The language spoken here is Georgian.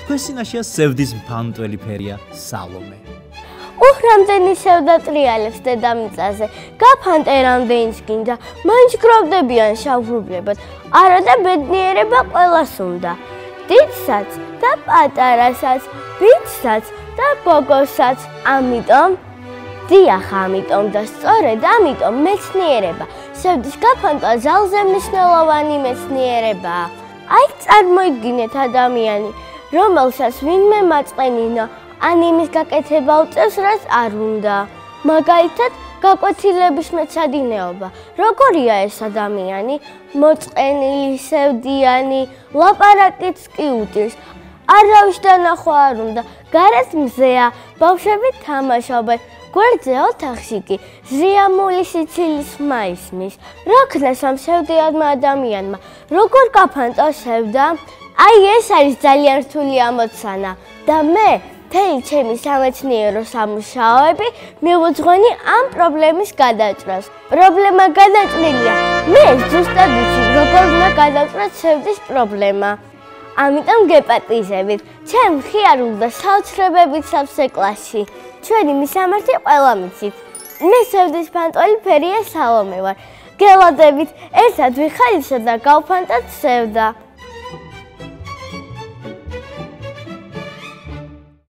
თქვენს წინაშეა სევდის მფანტველი ფერია სალომე. უხრამდენი სევდა ტრიალებს დედამიწაზე, გაფანტე რამდენიც გინდა, მაინც გროვდებიან შავღრუბლებად, არა და ბედნიერება ყველას უნდა. დიდსაც და პატარასაც, ბიჭსაც და გოგოსაც, ამიტომ და სწორედ ამიტომ მეცნიერება, სევდის გაფანტვა ძალზე მნიშვნელოვანი მეცნიერებაა. აი წარმოიდგინეთ ადამიანი, რომელსაც ვინმე მაწყენინა, ან იმის გაკეთება უწევს, რაც არ უნდა. მაგალითად, გაკვეთილების მეცადინეობა. როგორია ეს ადამიანი? მოწყენილი, სევდიანი, ლაპარაკიც კი უტირს. არავის დანახვა არ უნდა, გარეთ მზეა, ბავშვები თამაშობენ. გვერდზე ოთახში კი ზრიამული სიცილის ხმა ისმის. რა ქნას ამ სევდიანმა ადამიანმა? როგორ გაფანტო სევდა? აი ეს არის ძალიან რთული ამოცანა და მე მთელი ჩემი სამეცნიერო სამუშაოები მივუძღვენი ამ პრობლემის გადაჭრას. პრობლემა გადაჭრილია. მე ზუსტად ვიცი, როგორ უნდა გადავჭრათ სევდის პრობლემა. ამიტომ გეპატიზებით, ჩემ მხიარულ და საოცრებებით სავსე კლასში. ჩვენი მისამართი ყველა მიცით. მე სევდის ფანტველი ფერია სალომე ვარ. გელოდებით ერთად ვიხარისა და გავფანტოთ სევდა.